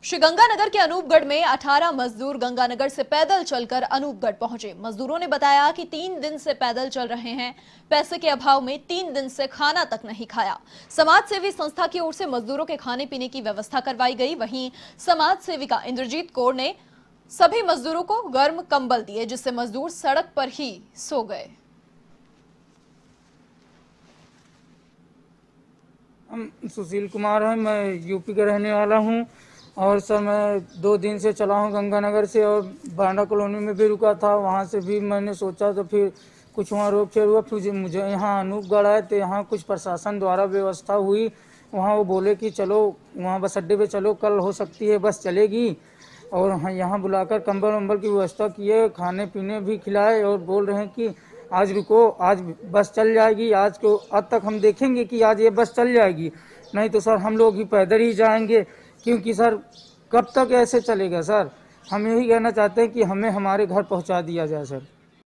श्रीगंगानगर के अनूपगढ़ में 18 मजदूर गंगानगर से पैदल चलकर अनूपगढ़ पहुंचे। मजदूरों ने बताया कि 3 दिन से पैदल चल रहे हैं। पैसे के अभाव में 3 दिन से खाना तक नहीं खाया। समाज सेवी संस्था की ओर से मजदूरों के खाने पीने की व्यवस्था करवाई गई। वहीं समाज सेविका इंद्रजीत कौर ने सभी मजदूरों को गर्म कंबल दिए, जिससे मजदूर सड़क पर ही सो गए। सुशील कुमार है, मैं यूपी का रहने वाला हूं। और सर मैं 2 दिन से चला हूं गंगानगर से, और बांडा कॉलोनी में भी रुका था। वहां से भी मैंने सोचा तो फिर कुछ वहां रोक फेर हुआ। फिर मुझे यहाँ अनूपगढ़ आए तो यहाँ कुछ प्रशासन द्वारा व्यवस्था हुई। वहाँ वो बोले कि चलो वहाँ बस अड्डे पे चलो, कल हो सकती है बस चलेगी। और यहाँ बुलाकर कंबल वम्बल की व्यवस्था किए, खाने पीने भी खिलाए, और बोल रहे हैं कि आज रुको, आज बस चल जाएगी। आज तक हम देखेंगे कि आज ये बस चल जाएगी, नहीं तो सर हम लोग ही पैदल ही जाएंगे। क्योंकि सर कब तक ऐसे चलेगा सर। हम यही कहना चाहते हैं कि हमें हमारे घर पहुंचा दिया जाए सर।